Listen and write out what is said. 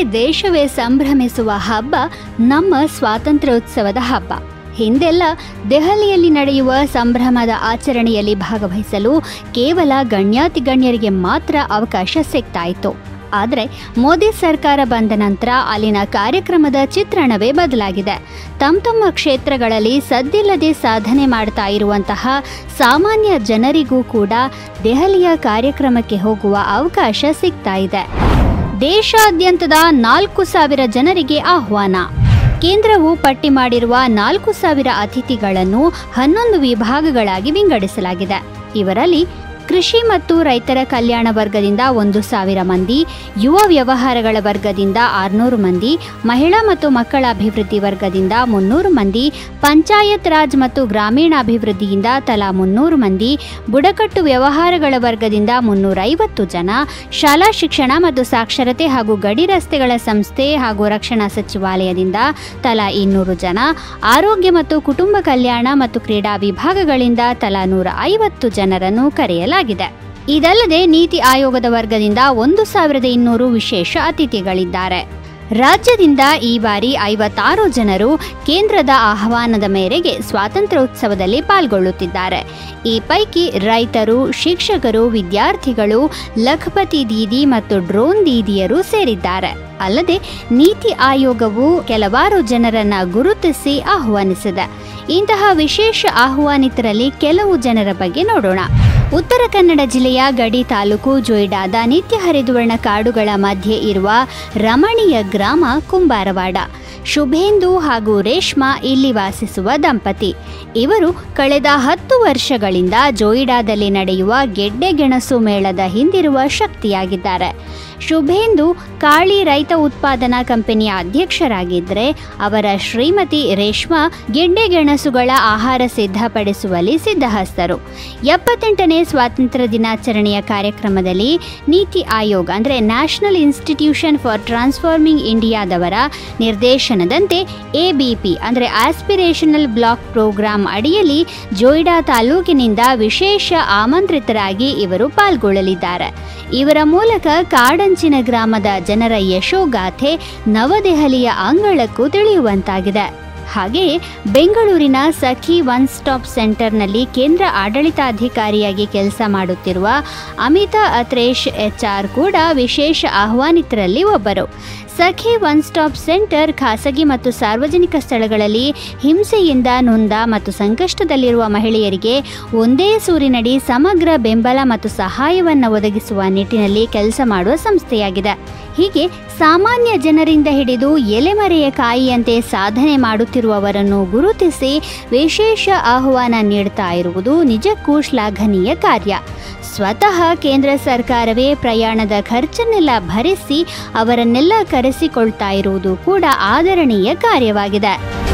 ದೇಶವೇ ಸಂಭ್ರಮಿಸುವ ಹಬ್ಬ ನಮ್ಮ ಸ್ವಾತಂತ್ರ್ಯೋತ್ಸವದ ಹಬ್ಬ. ಹಿಂದೆಲ್ಲ ದೆಹಲಿಯಲ್ಲಿ ನಡೆಯುವ ಸಂಭ್ರಮದ ಆಚರಣೆಯಲ್ಲಿ ಭಾಗವಹಿಸಲು ಕೇವಲ ಗಣ್ಯಾತಿಗಣ್ಯರಿಗೆ ಮಾತ್ರ ಅವಕಾಶ ಸಿಗ್ತಾ ಇತ್ತು. ಆದರೆ ಮೋದಿ ಸರ್ಕಾರ ಬಂದ ನಂತರ ಅಲ್ಲಿನ ಕಾರ್ಯಕ್ರಮದ ಚಿತ್ರಣವೇ ಬದಲಾಗಿದೆ. ತಮ್ಮ ಕ್ಷೇತ್ರಗಳಲ್ಲಿ ಸದ್ದಿಲ್ಲದೆ ಸಾಧನೆ ಮಾಡ್ತಾ ಇರುವಂತಹ ಸಾಮಾನ್ಯ ಜನರಿಗೂ ಕೂಡ ದೆಹಲಿಯ ಕಾರ್ಯಕ್ರಮಕ್ಕೆ ಹೋಗುವ ಅವಕಾಶ ಸಿಗ್ತಾ ಇದೆ. ದೇಶಾದ್ಯಂತದ 4,000 ಜನರಿಗೆ ಆಹ್ವಾನ. ಕೇಂದ್ರವು ಪಟ್ಟಿ ಮಾಡಿರುವ 4,000 ಅತಿಥಿಗಳನ್ನು 11 ವಿಭಾಗಗಳಾಗಿ ವಿಂಗಡಿಸಲಾಗಿದೆ. ಇವರಲ್ಲಿ ಕೃಷಿ ಮತ್ತು ರೈತರ ಕಲ್ಯಾಣ ವರ್ಗದಿಂದ 1,000 ಮಂದಿ, ಯುವ ವ್ಯವಹಾರಗಳ ವರ್ಗದಿಂದ 600 ಮಂದಿ, ಮಹಿಳಾ ಮತ್ತು ಮಕ್ಕಳ ಅಭಿವೃದ್ಧಿ ವರ್ಗದಿಂದ 300 ಮಂದಿ, ಪಂಚಾಯತ್ ರಾಜ್ ಮತ್ತು ಗ್ರಾಮೀಣಾಭಿವೃದ್ಧಿಯಿಂದ ತಲಾ 300 ಮಂದಿ, ಬುಡಕಟ್ಟು ವ್ಯವಹಾರಗಳ ವರ್ಗದಿಂದ 350 ಜನ, ಶಾಲಾ ಶಿಕ್ಷಣ ಮತ್ತು ಸಾಕ್ಷರತೆ ಹಾಗೂ ಗಡಿ ರಸ್ತೆಗಳ ಸಂಸ್ಥೆ ಹಾಗೂ ರಕ್ಷಣಾ ಸಚಿವಾಲಯದಿಂದ ತಲಾ 200 ಜನ, ಆರೋಗ್ಯ ಮತ್ತು ಕುಟುಂಬ ಕಲ್ಯಾಣ ಮತ್ತು ಕ್ರೀಡಾ ವಿಭಾಗಗಳಿಂದ ತಲಾ 150 ಜನರನ್ನು ಕರೆಯಲಾಗಿದೆ. ಇದಲ್ಲದೆ ನೀತಿ ಆಯೋಗದ ವರ್ಗದಿಂದ 1,200 ವಿಶೇಷ ಅತಿಥಿಗಳಿದ್ದಾರೆ. ರಾಜ್ಯದಿಂದ ಈ ಬಾರಿ 56 ಜನರು ಕೇಂದ್ರದ ಆಹ್ವಾನದ ಮೇರೆಗೆ ಸ್ವಾತಂತ್ರ್ಯೋತ್ಸವದಲ್ಲಿ ಪಾಲ್ಗೊಳ್ಳುತ್ತಿದ್ದಾರೆ. ಈ ಪೈಕಿ ರೈತರು, ಶಿಕ್ಷಕರು, ವಿದ್ಯಾರ್ಥಿಗಳು, ಲಖಪತಿ ದೀದಿ ಮತ್ತು ಡ್ರೋನ್ ದೀದಿಯರು ಸೇರಿದ್ದಾರೆ. ಅಲ್ಲದೆ ನೀತಿ ಆಯೋಗವು ಕೆಲವಾರು ಜನರನ್ನ ಗುರುತಿಸಿ ಆಹ್ವಾನಿಸಿದೆ. ಇಂತಹ ವಿಶೇಷ ಆಹ್ವಾನಿತರಲ್ಲಿ ಕೆಲವು ಜನರ ಬಗ್ಗೆ ನೋಡೋಣ. ಉತ್ತರ ಕನ್ನಡ ಜಿಲ್ಲೆಯ ಗಡಿ ತಾಲೂಕು ಜೊಯ್ಡಾದ ನಿತ್ಯ ಹರಿದುವರ್ಣ ಕಾಡುಗಳ ಮಧ್ಯೆ ಇರುವ ರಮಣೀಯ ಗ್ರಾಮ ಕುಂಬಾರವಾಡ. ಶುಭೇಂದು ಹಾಗೂ ರೇಷ್ಮಾ ಇಲ್ಲಿ ವಾಸಿಸುವ ದಂಪತಿ. ಇವರು ಕಳೆದ 10 ವರ್ಷಗಳಿಂದ ಜೊಯ್ಡಾದಲ್ಲಿ ನಡೆಯುವ ಗೆಡ್ಡೆ ಗೆಣಸು ಮೇಳದ ಹಿಂದಿರುವ ಶಕ್ತಿಯಾಗಿದ್ದಾರೆ. ಶುಭೇಂದು ಕಾಳಿ ರೈತ ಉತ್ಪಾದನಾ ಕಂಪನಿಯ ಅಧ್ಯಕ್ಷರಾಗಿದ್ದರೆ ಅವರ ಶ್ರೀಮತಿ ರೇಷ್ಮಾ ಗೆಡ್ಡೆ ಗೆಣಸುಗಳ ಆಹಾರ ಸಿದ್ಧಪಡಿಸುವಲ್ಲಿ ಸಿದ್ಧಹಸ್ತರು. 78ನೇ ಸ್ವಾತಂತ್ರ್ಯ ದಿನಾಚರಣೆಯ ಕಾರ್ಯಕ್ರಮದಲ್ಲಿ ನೀತಿ ಆಯೋಗ ಅಂದರೆ ನ್ಯಾಷನಲ್ ಇನ್ಸ್ಟಿಟ್ಯೂಷನ್ ಫಾರ್ ಟ್ರಾನ್ಸ್ಫಾರ್ಮಿಂಗ್ ಇಂಡಿಯಾದವರ ನಿರ್ದೇಶನದಂತೆ ABP ಅಂದರೆ ಆಸ್ಪಿರೇಷನಲ್ ಬ್ಲಾಕ್ ಪ್ರೋಗ್ರಾಂ ಅಡಿಯಲ್ಲಿ ಜೊಯ್ಡಾ ತಾಲೂಕಿನಿಂದ ವಿಶೇಷ ಆಮಂತ್ರಿತರಾಗಿ ಇವರು ಪಾಲ್ಗೊಳ್ಳಲಿದ್ದಾರೆ. ಇವರ ಮೂಲಕ ಕಾಡಂಚಿನ ಗ್ರಾಮದ ಜನರ ಯಶೋಗಾಥೆ ನವದೆಹಲಿಯ ಅಂಗಳಕ್ಕೂ ತಿಳಿಯುವಂತಾಗಿದೆ. ಹಾಗೆಯೇ ಬೆಂಗಳೂರಿನ ಸಖಿ ಒನ್ ಸ್ಟಾಪ್ ಸೆಂಟರ್ನಲ್ಲಿ ಕೇಂದ್ರ ಆಡಳಿತಾಧಿಕಾರಿಯಾಗಿ ಕೆಲಸ ಮಾಡುತ್ತಿರುವ ಅಮಿತಾ ಅತ್ರೇಶ್ HR ಕೂಡ ವಿಶೇಷ ಆಹ್ವಾನಿತರಲ್ಲಿ ಒಬ್ಬರು. ಸಖಿ ಒನ್ ಸ್ಟಾಪ್ ಸೆಂಟರ್ ಖಾಸಗಿ ಮತ್ತು ಸಾರ್ವಜನಿಕ ಸ್ಥಳಗಳಲ್ಲಿ ಹಿಂಸೆಯಿಂದ ನೊಂದ ಮತ್ತು ಸಂಕಷ್ಟದಲ್ಲಿರುವ ಮಹಿಳೆಯರಿಗೆ ಒಂದೇ ಸೂರಿನಡಿ ಸಮಗ್ರ ಬೆಂಬಲ ಮತ್ತು ಸಹಾಯವನ್ನು ಒದಗಿಸುವ ನಿಟ್ಟಿನಲ್ಲಿ ಕೆಲಸ ಮಾಡುವ ಸಂಸ್ಥೆಯಾಗಿದೆ. ಹೀಗೆ ಸಾಮಾನ್ಯ ಜನರಿಂದ ಹಿಡಿದು ಎಲೆಮರೆಯ ಕಾಯಿಯಂತೆ ಸಾಧನೆ ಮಾಡುತ್ತಿರುವವರನ್ನು ಗುರುತಿಸಿ ವಿಶೇಷ ಆಹ್ವಾನ ನೀಡ್ತಾ ಇರುವುದು ನಿಜಕ್ಕೂ ಶ್ಲಾಘನೀಯ ಕಾರ್ಯ. ಸ್ವತಃ ಕೇಂದ್ರ ಸರ್ಕಾರವೇ ಪ್ರಯಾಣದ ಖರ್ಚನ್ನೆಲ್ಲ ಭರಿಸಿ ಅವರನ್ನೆಲ್ಲ ಕರೆಸಿಕೊಳ್ತಾ ಇರುವುದು ಕೂಡ ಆದರಣೀಯ ಕಾರ್ಯವಾಗಿದೆ.